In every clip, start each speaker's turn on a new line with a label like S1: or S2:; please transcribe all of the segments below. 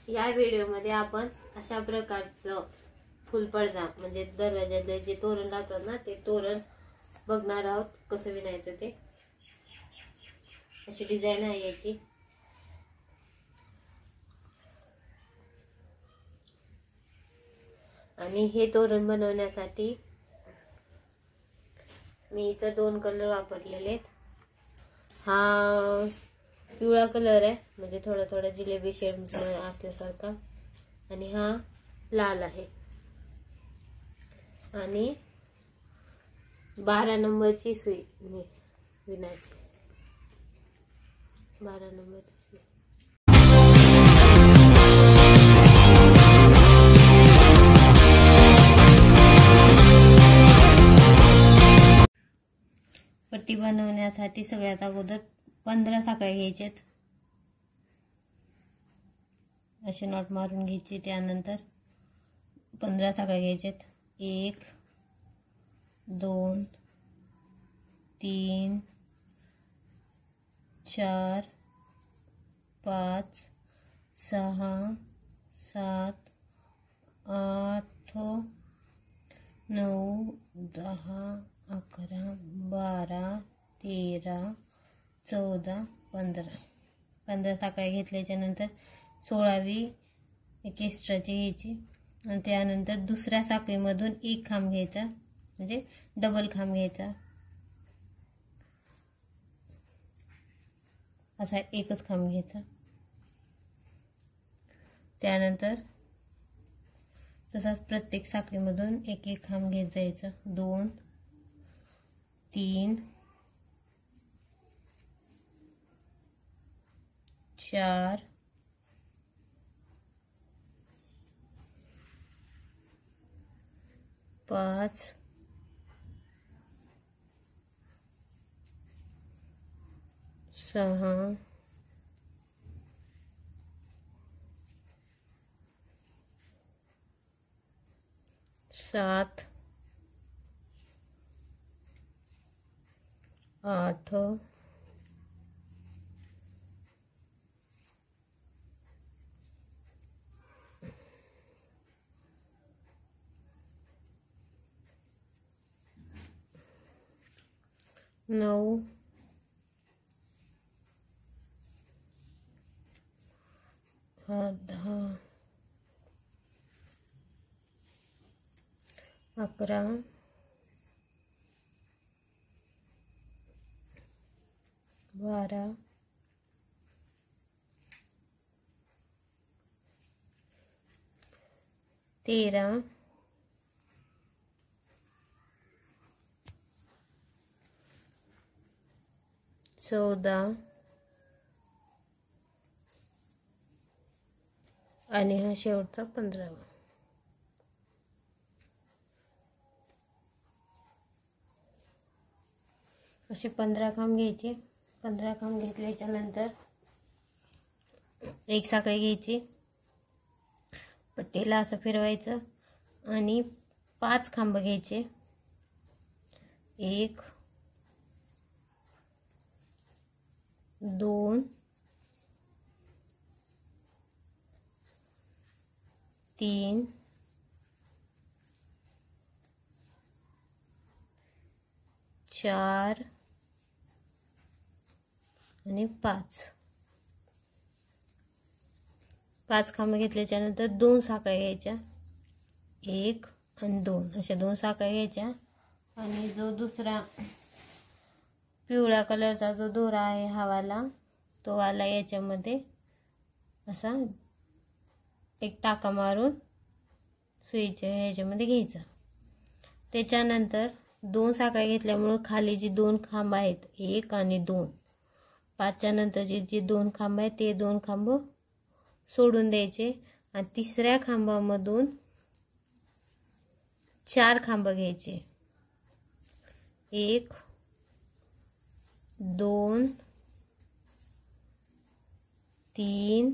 S1: या व्हिडिओमध्ये आपण अशा प्रकारचं फुलपडदा म्हणजे दरवाजाला जे तोरण लावतात ना ते तोरण बघणार आहोत कसं विणायचं ते। अशी डिझाइन आहे याची। आणि हे तोरण बनवण्यासाठी मी इथं 2 कलर वापरलेले आहेत। हा पिवळा कलर आहे म्हणजे थोडा थोडा जिलेबी शेड असल्यासारखा, आणि हा लाल आहे। आणि 12 नंबरची सुई विणायची, 12 नंबरची सुई। पट्टी बनवण्यासाठी सगळ्यात अगोदर 15 साखळ्या घ्यायच्यात, असे नॉट मारून घ्यायचे। त्यानंतर 15 साखळ्या घ्यायच्यात, 1 2 3 4 5 6 7 8 9 10 11 12 13 14 15 साखळ्या घेतल्याच्या नंतर 16वी एक एक्स्ट्राची घ्यायची, आणि त्यानंतर दुसऱ्या साखळीमधून एक खांब घ्यायचा म्हणजे डबल खांब घ्यायचा। असा एकच खांब घ्यायचा। त्यानंतर तसाच प्रत्येक साखळीमधून एक एक खांब घेत जायचा। 2 3 4 5 6 7 8 9 10 11 12 13 14 आणि हा शेवटचा 15वा। असे 15 खांब घ्यायचे। 15 खांब घेतल्याच्या नंतर एक साखळी घ्यायची, पट्टीला असं फिरवायचं आणि 5 खांब घ्यायचे। 1 2 3 4 आणि 5 खांब घेतल्याच्या नंतर 2 साखळ्या घ्यायच्या, 1 आणि 2 अशा 2 साखळ्या घ्यायच्या। आणि जो दुसरा पिवळ्या कलरचा जो दोरा आहे हा वाला, तो वाला याच्यामध्ये असा एक टाका मारून सुईच्या ह्याच्यामध्ये घ्यायचा। त्याच्यानंतर 2 साखळ्या घेतल्यामुळे खाली जी 2 खांब आहेत 1 आणि 2, 5च्या नंतरचे जे 2 खांब आहेत ते 2 खांब सोडून द्यायचे, आणि तिसऱ्या खांबामधून 4 खांब घ्यायचे। 1 2 3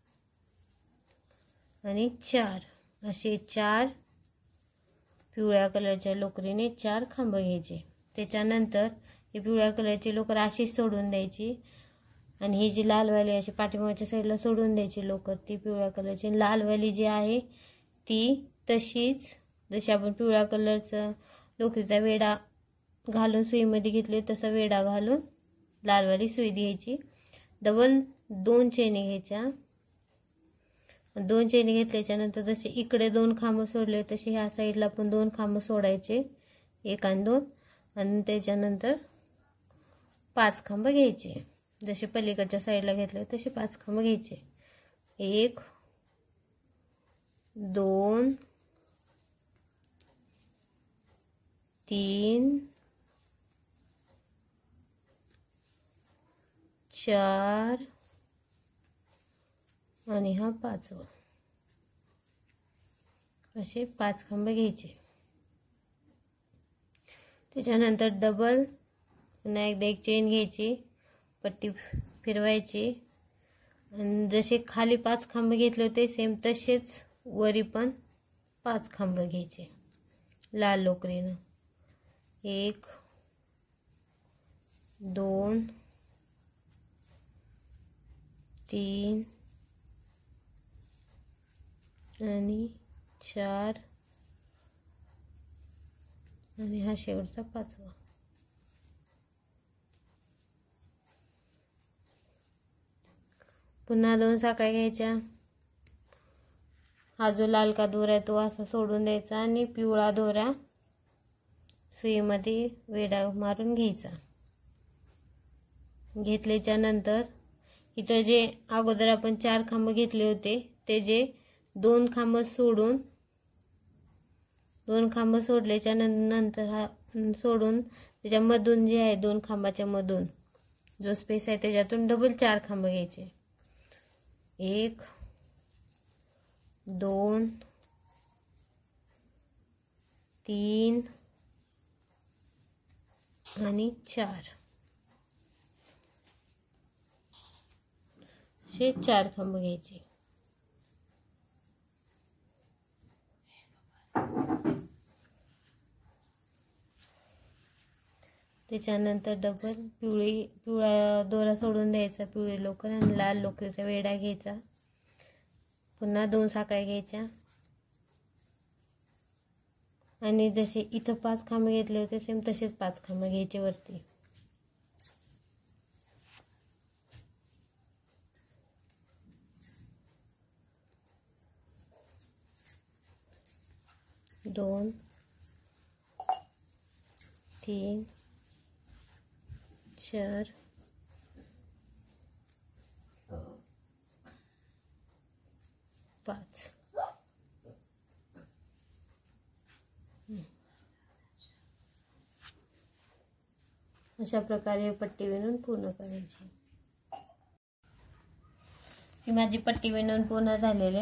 S1: आणि 4 असे 4 पिवळ्या कलरच्या लोकरीने 4 खांब घ्यायचे। त्याच्यानंतर हे पिवळ्या कलरची लोकर अशी सोडून द्यायची आणि ही जी लालवाली अशी पाठीमागच्या साईडला सोडून द्यायची लोकर, ती पिवळ्या कलरची. लालवाली जी आहे ती तशीच, जशी आपण पिवळ्या कलरचा लोकरीचा वेढा घालून सुईमध्ये घेतली तसा वेढा घालून लालवाली सुई द्यायची. डबल 2 चेनी घ्यायच्या. 2 चेनी घेतल्याच्या नंतर जसे इकडे 2 खांब सोडले तसे ह्या साईडला पण 2 खांब सोडायचे, 1 आणि 2, आणि त्याच्यानंतर 5 खांब घ्यायचे. जसे पलीकडच्या साईडला घेतले तसे 5 खांब घ्यायचे. 1 2 3 4 आणि हा 5वा, असे 5 खांब घ्यायचे. त्याच्यानंतर डबल पुन्हा एकदा एक चेन घ्यायची, पट्टी फिरवायची, आणि जसे खाली 5 खांब घेतले होते सेम तसेच वरी पण 5 खांब घ्यायचे लाल लोकरीनं. 1 2 3 आणि 4 आणि हा शेवटचा 5वा. पुन्हा 2 साखळ्या घ्यायच्या. हा जो लाल का दोरा आहे तो असा सोडून द्यायचा आणि पिवळा दोरा सुईमध्ये वेढा मारून घ्यायचा. घेतल्याच्या नंतर इथं जे अगोदर आपण 4 खांब घेतले होते ते जे 2 खांब सोडून, 2 खांब सोडल्याच्या नंतर हा सोडून त्याच्यामधून जे आहे 2 खांबाच्या मधून जो स्पेस आहे त्याच्यातून डबल 4 खांब घ्यायचे. 1 2 3 आणि 4, असे 4 खांब घ्यायचे. त्याच्यानंतर डबल पिवळा दोरा सोडून द्यायचा, पिवळी लोकर, आणि लाल लोकरीचा वेढा घ्यायचा. पुन्हा 2 साखळ्या घ्यायच्या आणि जसे इथं 5 खांब घेतले होते सेम तसेच 5 खांब घ्यायचे वरती. दोन 3 4 5. अशा प्रकारे पट्टी विणून पूर्ण करायची. ही माझी पट्टी विणून पूर्ण झालेली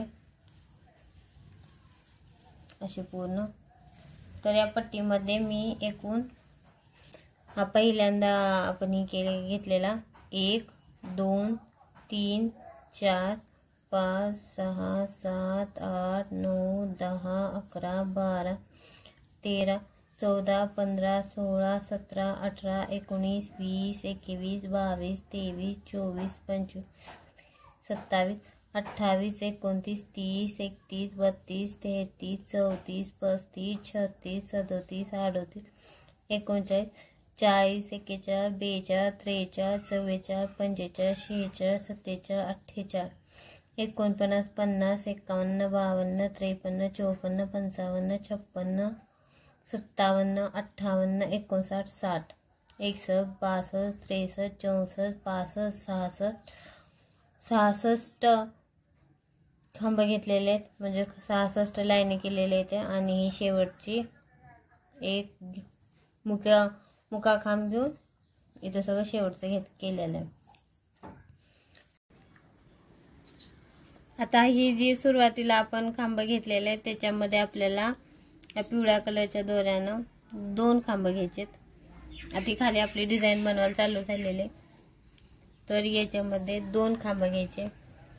S1: अशी पूर्ण. तर या पट्टीमध्ये मी एकूण हा पहिल्यांदा आपण घेतलेला 1 2 3 4 5 6 7 8 9 10 11 12 13 14 15 16 17 18 19 20 21 22 23 24 25 27 28 29 30 31 32 33 34 35 36 37 38 39 40 41 42 43 44 45 46 47 48 49 50 51 52 53 54 55 56 57 58 59 60 61 62 63 64 65 66 खांब घेतलेले आहेत, म्हणजे 66 लाईनी केलेले आहेत. आणि ही शेवटची एक मुका खांब घेऊन इथं सगळं शेवटचं केलेलं आहे. आता ही जी सुरुवातीला आपण खांब घेतलेले आहेत त्याच्यामध्ये आपल्याला या पिवळ्या कलरच्या दोऱ्यानं 2 खांब घ्यायचेत. आता खाली आपली डिझाईन बनवायला चालू झालेले, तर याच्यामध्ये 2 खांब घ्यायचे.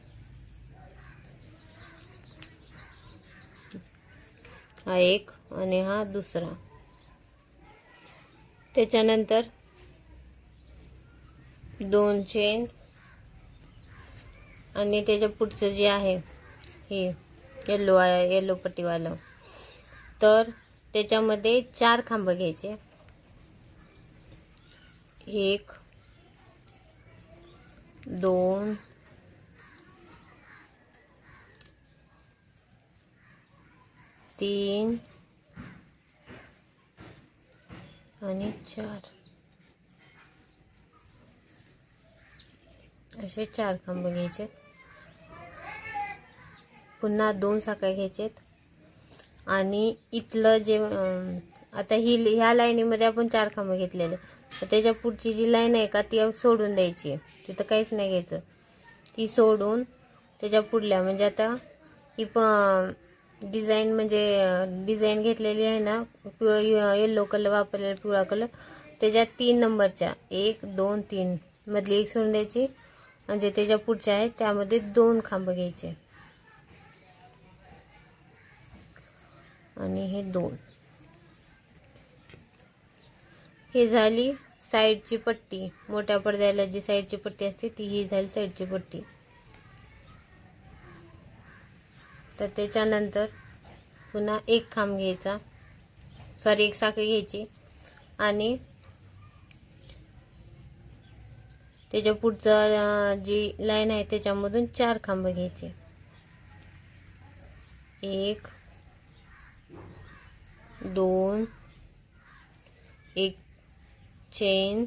S1: हा एक आणि हा दुसरा. त्याच्यानंतर 2 चेन आणि त्याच्या पुढचं जे आहे हे येलो पट्टीवालं, तर त्याच्यामध्ये 4 खांब घ्यायचे. 1 2 3 आणि 4 असे 4 खांब घ्यायचे. पुन्हा 2 साखळ्या घ्यायचेत आणि इथलं जे आता ह्या लाईनीमध्ये आपण 4 खांब घेतलेले, तर त्याच्या पुढची जी लाईन आहे का ती सोडून द्यायची. तिथं काहीच नाही घ्यायचं. ती सोडून त्याच्या पुढल्या म्हणजे आता ही डिझाईन म्हणजे डिझाईन घेतलेली आहे ना, येलो कलर वापरलेला, पिवळा कलर, त्याच्या 3 नंबरच्या 1 2 3 मधली एक सोडून द्यायची. म्हणजे त्याच्या पुढच्या आहेत त्यामध्ये 2 खांब घ्यायचे आणि हे 2. हे झाली साईडची पट्टी. मोठ्या पडद्याला जी साईडची पट्टी असते ती ही झाली साईडची पट्टी. तर त्याच्यानंतर पुन्हा 1 खांब घ्यायचा, सॉरी 1 साखळी घ्यायची आणि त्याच्या पुढचं जी लाईन आहे त्याच्यामधून 4 खांब घ्यायचे. 1 2 1 चेन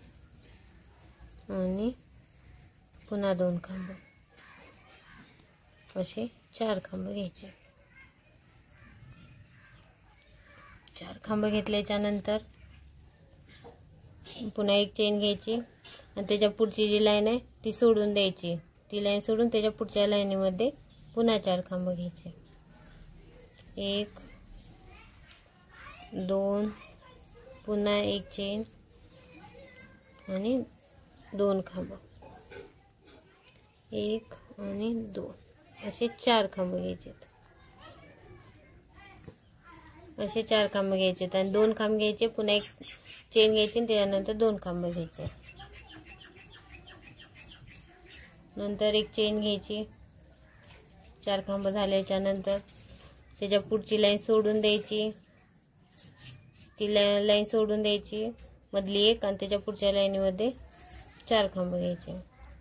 S1: आणि पुन्हा 2 खांब, असे 4 खांब घ्यायचे. 4 खांब घेतल्याच्या नंतर पुन्हा 1 चेन घ्यायची आणि त्याच्या पुढची जी लाईन आहे ती सोडून द्यायची. ती लाईन सोडून त्याच्या पुढच्या लाईनीमध्ये पुन्हा 4 खांब घ्यायचे. 1 2 पुन्हा 1 चेन आणि 2 खांब, 1 आणि 2 असे 4 खांब घ्यायचे. असे 4 खांब घ्यायचे आणि 2 खांब घ्यायचे. पुन्हा 1 चेन घ्यायची आणि त्याच्यानंतर 2 खांब घ्यायचे. नंतर 1 चेन घ्यायची. 4 खांब झाल्याच्या नंतर त्याच्या पुढची लाईन सोडून द्यायची. ती लाईन सोडून द्यायची मधली एक आणि त्याच्या पुढच्या लाईनीमध्ये 4 खांब घ्यायचे.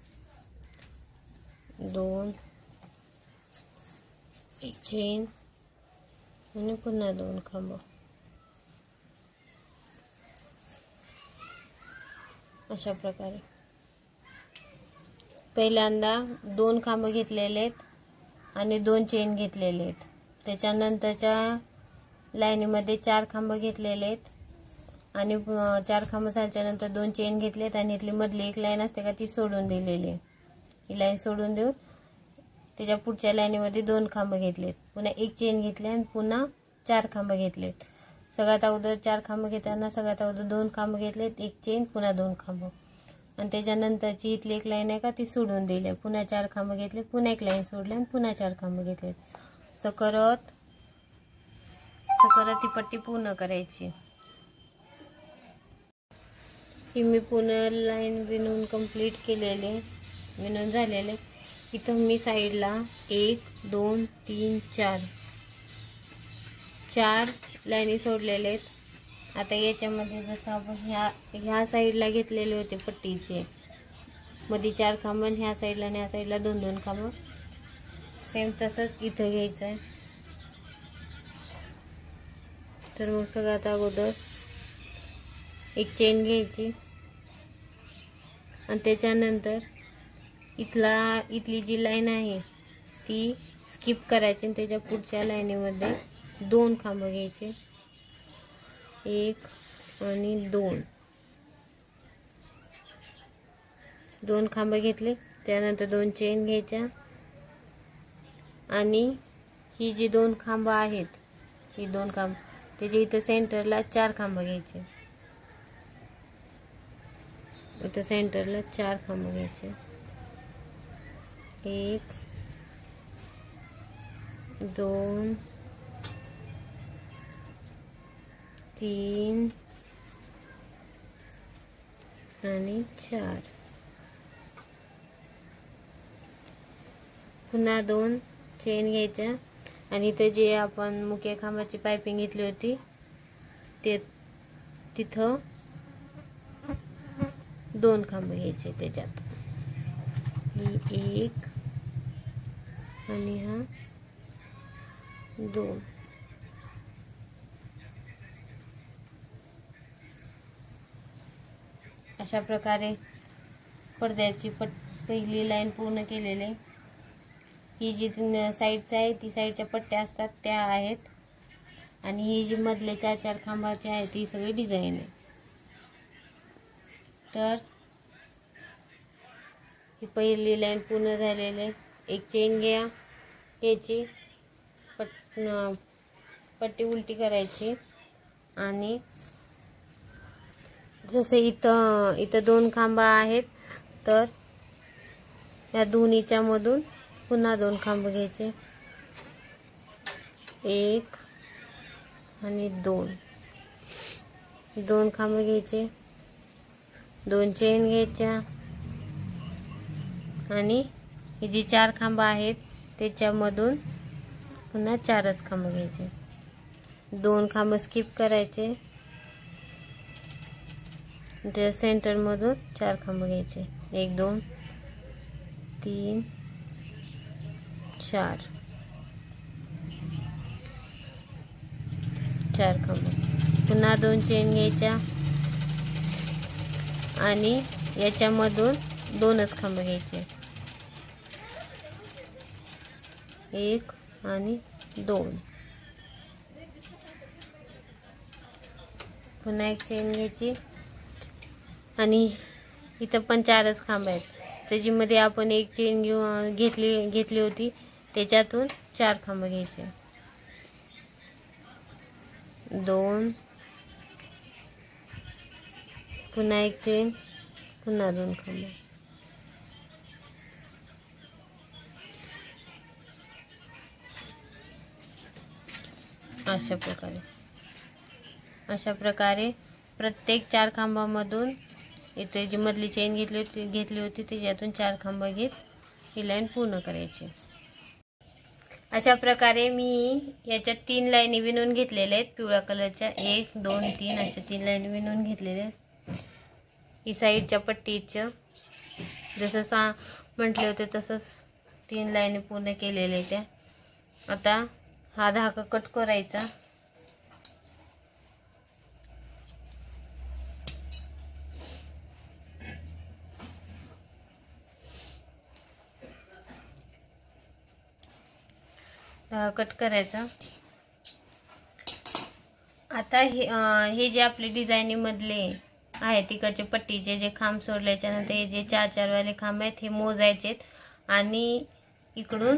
S1: 2 1 चेन आणि पुन्हा 2 खांब, अशा प्रकारे. पहिल्यांदा 2 खांब घेतलेले आहेत आणि 2 चेन घेतलेले आहेत. त्याच्यानंतरच्या लाईनीमध्ये 4 खांब घेतलेले आहेत आणि 4 खांब झाल्याच्या नंतर 2 चेन घेतलेत आणि इथली मधली एक लाईन असते का ती सोडून दिलेली आहे. ही लाईन सोडून देऊन त्याच्या पुढच्या लाईनीमध्ये 2 खांब घेतलेत. पुन्हा 1 चेन घेतले आणि पुन्हा 4 खांब घेतलेत. सगळ्यात अगोदर 4 खांब घेताना सगळ्यात अगोदर 2 खांब घेतलेत, 1 चेन पुन्हा 2 खांब आणि त्याच्यानंतरची इथली एक लाईन आहे का ती सोडून दिली. पुन्हा 4 खांब घेतले, पुन्हा एक लाईन सोडली आणि पुन्हा 4 खांब घेतलेत. असं करत ती पट्टी पूर्ण करायची. ही मी पूर्ण लाईन विणून कंप्लीट केलेले, विणून झालेले. इथं मी साईडला 1 2 3 4 लाईनी सोडलेले आहेत. आता याच्यामध्ये जसं आपण ह्या साईडला घेतलेले होते पट्टीचे मध्ये 4 खांब, ह्या साईडला आणि ह्या साईडला 2 खांब, सेम तसंच इथं घ्यायचं आहे. तर मग सगळ्यात अगोदर 1 चेन घ्यायची आणि त्याच्यानंतर इथली जी लाईन आहे ती स्किप करायची आणि त्याच्या पुढच्या लाईनीमध्ये 2 खांब घ्यायचे. 1 आणि 2 खांब घेतले. त्यानंतर 2 चेन घ्यायच्या आणि ही जी 2 खांब आहेत, ही 2 खांब त्याच्या इथं सेंटरला 4 खांब घ्यायचे. इथं सेंटरला 4 खांब घ्यायचे. 1 2 3 आणि 4 पुन्हा 2 चेन घ्यायच्या आणि इथे जे आपण मुख्य खांबाची पायपिंग घेतली होती ते तिथं 2 खांब घ्यायचे त्याच्यात, ही 1 आणि हा 2. अशा प्रकारे पडद्याची पहिली लाईन पूर्ण केलेली आहे. ही जी साईडची आहे ती साईडच्या पट्ट्या असतात त्या आहेत आणि ही जी मधले 4 खांबाचे आहेत ती सगळी डिझाईन आहे. तर ही पहिली लाईन पूर्ण झालेली आहे. एक चेन घ्यायची, पट्टी उलटी करायची आणि जसे इथं 2 खांबा आहेत तर या दोन्हीच्या मधून पुन्हा 2 खांब घ्यायचे, 1 आणि 2 खांब घ्यायचे, 2 चेन घ्यायच्या आणि ही जी 4 खांब आहेत त्याच्यामधून पुन्हा 4च खांब घ्यायचे, 2 खांब स्किप करायचे, त्या सेंटर मधून 4 खांब घ्यायचे, 1 2 3 4 खांब, पुन्हा 2 चेन घ्यायच्या आणि याच्यामधून 2च खांब घ्यायचे, 1 आणि 2. पुन्हा एक चेन घ्यायची आणि इथं पण 4च खांब आहेत. त्याच्यामध्ये आपण एक चेन घेतली होती त्याच्यातून 4 खांब घ्यायचे, 2, पुन्हा एक चेन, पुन्हा 2 खांब. अशा प्रकारे प्रत्येक 4 खांबामधून इथे जी मधली चेन घेतली होती त्याच्यातून 4 खांब घेत ही लाईन पूर्ण करायची. अशा प्रकारे मी याच्यात 3 लाईनी विणून घेतलेल्या आहेत पिवळ्या कलरच्या, 1 2 3 अशा 3 लाईनी विणून घेतलेल्या आहेत. ही साईडच्या पट्टीचं जसं म्हटले होते तसंच 3 लाईनी पूर्ण केलेल्या आहेत त्या. आता हा धागा कट करायचा. कट करायचा. आता हे जे आपले डिझाईनीमधले आहे तिकडचे पट्टीचे जे खांब सोडल्याच्या नंतर हे जे 4 वाले खांब आहेत हे मोजायचे आणि इकडून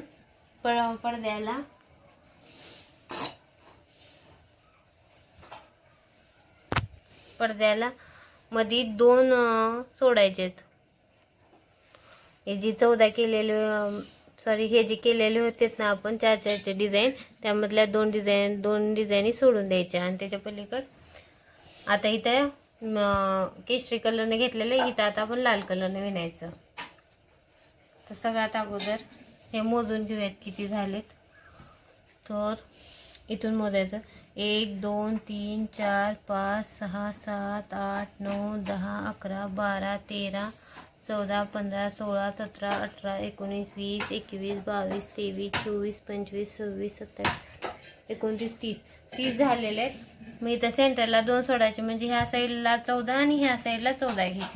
S1: पडद्याला मध्ये 2 सोडायचे. हे जी 14 केलेले हे जे केलेले होते ना आपण 4 डिझाईन त्यामधल्या 2 डिझाईनी सोडून द्यायच्या आणि त्याच्या पलीकडे आता इथं केशरी कलरने घेतलेलं, इथं आता आपण लाल कलरने विणायचं. तर सगळ्यात अगोदर हे मोजून घेऊयात किती झालेत. तर इथून मोजायचं 1 2 3 4 5 6 7 8 9 10 11 12 13 14 15 16 17 18 19 20 21 22 23 24 25 26 27 29 30 झालेले आहेत. मग इथं सेंटरला 2 सोडायचे म्हणजे ह्या साईडला 14 आणि ह्या साईडला 14 घ्यायचे.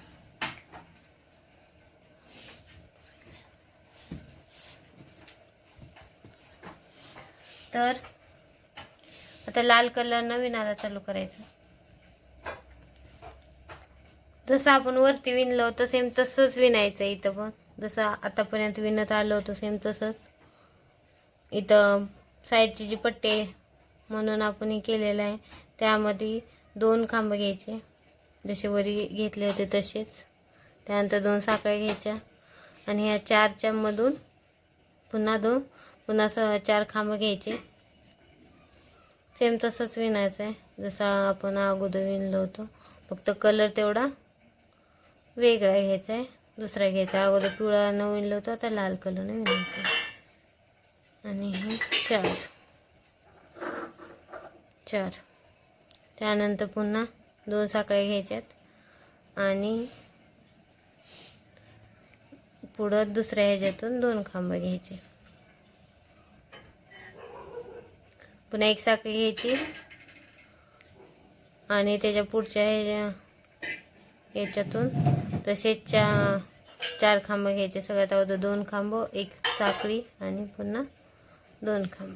S1: तर आता लाल कलर विणायला चालू करायचं. जसं आपण वरती विणलं होतं सेम तसंच विणायचं. इथं पण जसं आतापर्यंत विणत आलं होतं सेम तसंच. इथं साईडची जी पट्टी म्हणून आपण हे केलेलं आहे त्यामध्ये 2 खांब घ्यायचे जसे वरी घेतले होते तसेच. त्यानंतर 2 साखळ्या घ्यायच्या आणि ह्या 4च्या मधून पुन्हा 4 खांब घ्यायचे. सेम तसंच विणायचं आहे जसं आपण अगोदर विणलं होतं, फक्त कलर तेवढा वेगळा घ्यायचा आहे. दुसरा घ्यायचा. अगोदर पिवळा न विणलं होतं, आता लाल कलर न विणायचा. आणि हे 4. त्यानंतर पुन्हा 2 साखळ्या घ्यायच्यात आणि पुढं दुसऱ्या ह्याच्यातून 2 खांब घ्यायचे. पुन्हा 1 साखळी घ्यायची आणि त्याच्या पुढच्या ह्याच्यातून तसेच 4 खांब घ्यायचे. सगळ्यात अगोदर 2 खांब, 1 साखळी आणि पुन्हा 2 खांब,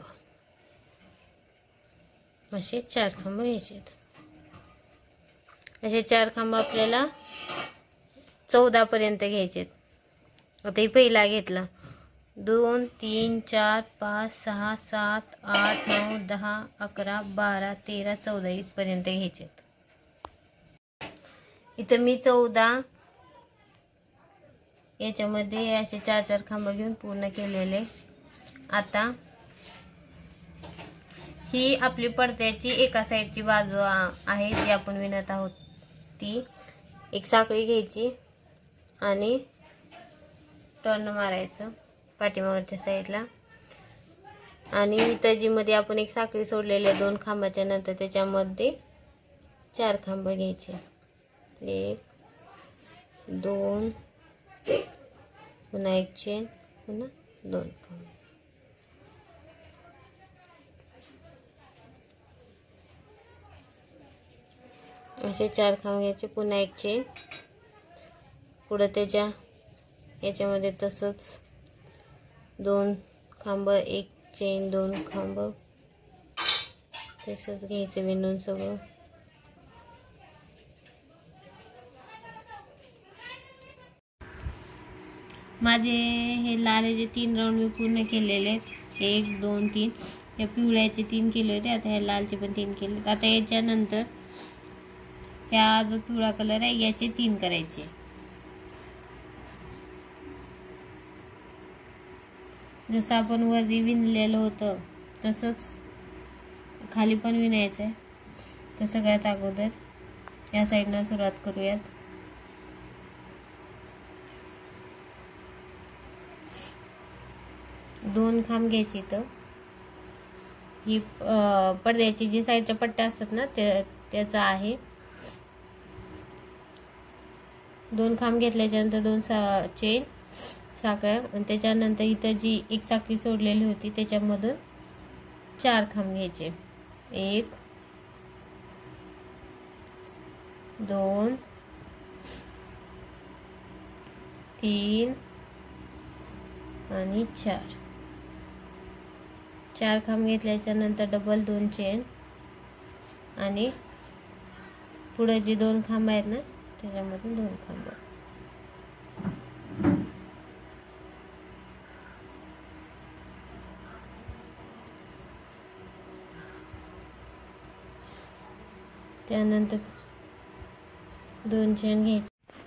S1: असे 4 खांब घ्यायचे. असे 4 खांब आपल्याला 14 पर्यंत घ्यायचे. आता हे पहिला घेतला. 2 3 4 5 6 7 8 9 10 11 12 13 14 इथपर्यंत घ्यायचे. इथं मी 14 याच्यामध्ये असे 4 खांब घेऊन पूर्ण केलेले. आता ही आपली पडद्याची एका साईडची बाजू आहे जी आपण विणत आहोत ती. 1 साखळी घ्यायची आणि टर्न मारायचं पाठीमागच्या साईडला. आणि इथं आपण 1 साखळी सोडलेली आहे 2 खांबाच्या नंतर, त्याच्यामध्ये 4 खांब घ्यायचे. 1 2 पुन्हा 1 चेन, पुन्हा 2 खांब. असे 4 खांब घ्यायचे. पुन्हा 1 चेन, पुढं त्याच्या याच्यामध्ये तसंच 2 खांब, 1 चेन, 2 खांब, तसंच घ्यायचं विणून सगळं. माझे हे लालेचे 3 राऊंड मी पूर्ण केलेले आहेत. 1 2 3. या पिवळ्याचे 3 केले होते, आता ह्या लालचे पण 3 केले. आता याच्यानंतर ह्या जो पिवळा कलर आहे याचे 3 करायचे. जसं आपण वरती विणलेलं होतं तसंच खाली पण विणायचं आहे. तर सगळ्यात अगोदर या साईडनं सुरुवात करूयात. दोन खांब घ्यायचे. इथं ही पडद्याची जी साईडच्या पट्ट्या असतात ना त्याचा आहे. 2 खांब घेतल्याच्यानंतर 2 चेन साखळ्या आणि त्याच्यानंतर इथं जी 1 साखळी सोडलेली होती त्याच्यामधून 4 खांब घ्यायचे. 1 2 3 आणि 4 खांब घेतल्याच्या नंतर डबल 2 चेन आणि पुढे जी 2 खांब आहेत ना त्याच्यामधून 2 खांब. त्यानंतर 2 चेन घ्यायचे.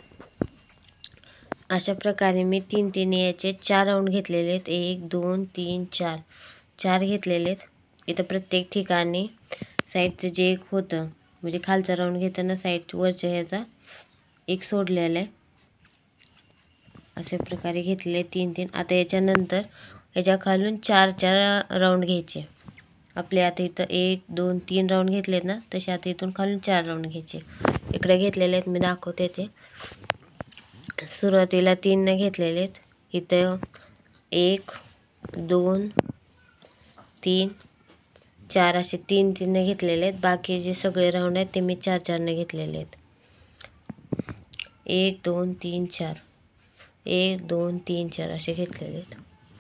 S1: अशा प्रकारे मी 3 याचे 4 राऊंड घेतलेले आहेत. 1 2 3 4 घेतलेले आहेत. इथं प्रत्येक ठिकाणी साईडचं जे एक होतं म्हणजे खालचा राऊंड घेताना साईड वरच्या ह्याचा एक सोडलेला आहे. अशा प्रकारे घेतलेले 3 आता याच्यानंतर याच्या खालून 4 राऊंड घ्यायचे. आपले आता इथं 1 2 3 राऊंड घेतलेत ना तसे आता इथून खालून 4 राऊंड घ्यायचे. इकडे घेतलेले आहेत मी दाखवते ते. सुरुवातीला 3 घेतलेले आहेत. इथं 1 2 3 4 असे 3 घेतलेले आहेत. बाकी जे सगळे राऊंड आहेत ते मी 4 घेतलेले आहेत. 1 2 3 4 1 2 3 4 असे घेतलेले आहेत.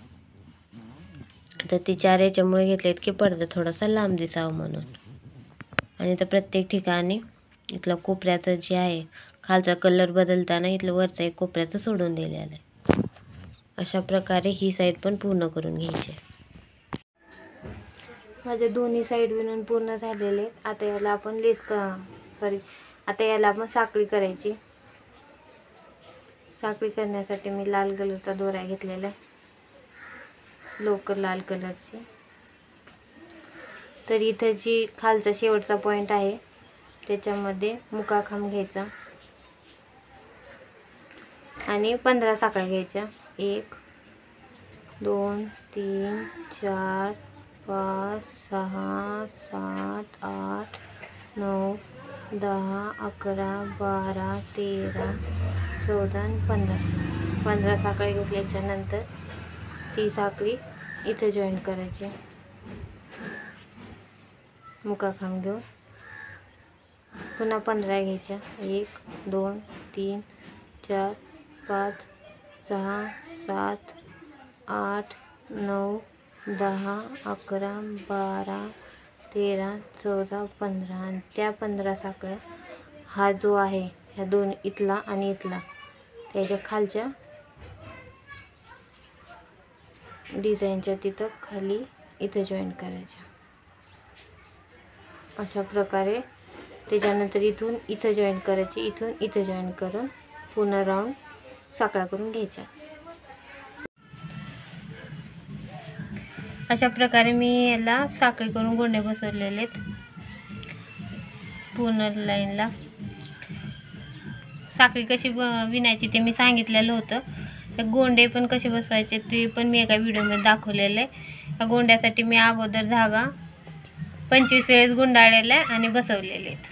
S1: तर ते 4 याच्यामुळे घेतलेत की पडदा थोडासा लांब दिसावा म्हणून. आणि तर प्रत्येक ठिकाणी इथलं कोपऱ्याचं जे आहे खालचा कलर बदलताना इथलं वरचा एक कोपऱ्याचं सोडून दिलेलं आहे. अशा प्रकारे ही साईड पण पूर्ण करून घ्यायची. माझे दोन्ही साईड विणून पूर्ण झालेले आहेत. आता याला आपण आता याला आपण साखळी करायची. साखळी करण्यासाठी मी लाल कलरचा दोरा घेतलेला आहे, लोकर लाल कलरची. तर इथं जी खालचा शेवटचा पॉइंट आहे त्याच्यामध्ये मुका खांब घ्यायचा आणि 15 साखळ्या घ्यायच्या. 1 2 3 4 5 6 7 8 9 10 11 12 13 14 15. 15 साखळी घेतल्याच्या नंतर ती साखळी इथं जॉईन करायची. मुकाखांब घेऊन पुन्हा 15 घ्यायच्या. 1 2 3 4 5 6 7 8 9 10 11 12 13 14 15. आणि त्या 15 साखळ्या हा जो आहे ह्या दोन इथला आणि इथला त्याच्या खालच्या डिझाईनच्या तिथं खाली इथं जॉईन करायच्या. अशा प्रकारे त्याच्यानंतर इथून इथं जॉईन करायची. इथून इथं जॉईन करून पूर्ण राऊंड साखळ्या करून घ्यायच्या. अशा प्रकारे मी याला साखळी करून गोंडे बसवलेले आहेत. पूर्ण लाईनला साखळी कशी विणायची ते मी सांगितलेलं होतं. त्या गोंडे पण कसे बसवायचे ते पण मी एका व्हिडिओमध्ये दाखवलेलं आहे. त्या गोंड्यासाठी मी अगोदर धागा 25 वेळेस गुंडाळलेला आहे आणि बसवलेले आहेत.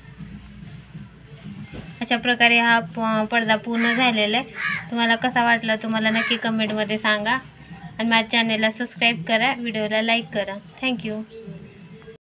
S1: अशा प्रकारे हा पडदा पूर्ण झालेला आहे. तुम्हाला कसा वाटला तुम्हाला नक्की कमेंटमध्ये सांगा आणि माझ्या चॅनलला सबस्क्राईब करा, व्हिडिओला लाईक करा. थँक्यू.